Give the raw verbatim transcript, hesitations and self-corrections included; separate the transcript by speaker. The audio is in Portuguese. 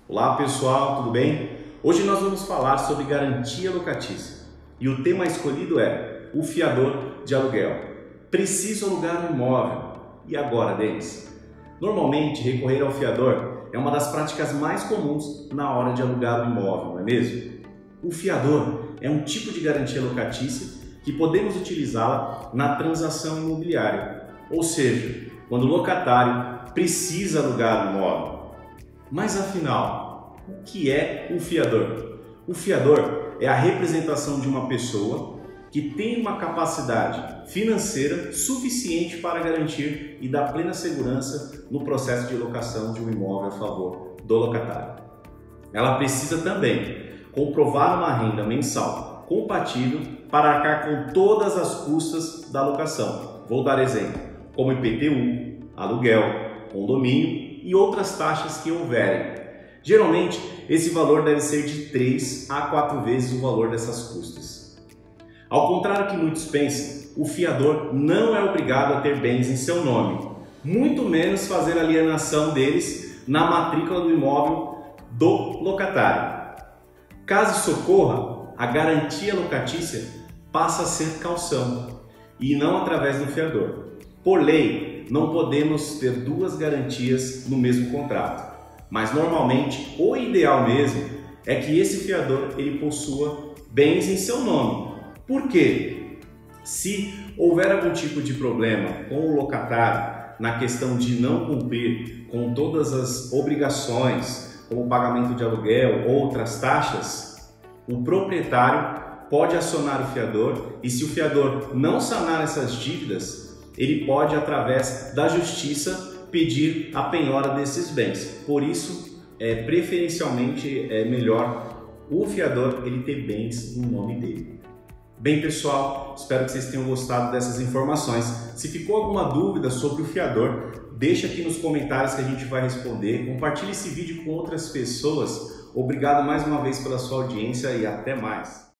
Speaker 1: Olá pessoal, tudo bem? Hoje nós vamos falar sobre garantia locatícia e o tema escolhido é o fiador de aluguel. Preciso alugar um imóvel. E agora, Denis? Normalmente, recorrer ao fiador é uma das práticas mais comuns na hora de alugar um imóvel, não é mesmo? O fiador é um tipo de garantia locatícia que podemos utilizá-la na transação imobiliária, ou seja, quando o locatário precisa alugar um imóvel. Mas afinal, o que é o fiador? O fiador é a representação de uma pessoa que tem uma capacidade financeira suficiente para garantir e dar plena segurança no processo de locação de um imóvel a favor do locatário. Ela precisa também comprovar uma renda mensal compatível para arcar com todas as custas da locação. Vou dar exemplo, como I P T U, aluguel, condomínio e outras taxas que houverem. Geralmente, esse valor deve ser de três a quatro vezes o valor dessas custas. Ao contrário que muitos pensam, o fiador não é obrigado a ter bens em seu nome, muito menos fazer alienação deles na matrícula do imóvel do locatário. Caso isso ocorra, a garantia locatícia passa a ser caução e não através do fiador. Por lei, não podemos ter duas garantias no mesmo contrato, mas normalmente o ideal mesmo é que esse fiador ele possua bens em seu nome. Por quê? Se houver algum tipo de problema com o locatário na questão de não cumprir com todas as obrigações, como o pagamento de aluguel ou outras taxas, o proprietário pode acionar o fiador e, se o fiador não sanar essas dívidas, ele pode, através da justiça, pedir a penhora desses bens. Por isso, é, preferencialmente é melhor o fiador ele ter bens no nome dele. Bem, pessoal, espero que vocês tenham gostado dessas informações. Se ficou alguma dúvida sobre o fiador, deixa aqui nos comentários que a gente vai responder. Compartilhe esse vídeo com outras pessoas. Obrigado mais uma vez pela sua audiência e até mais.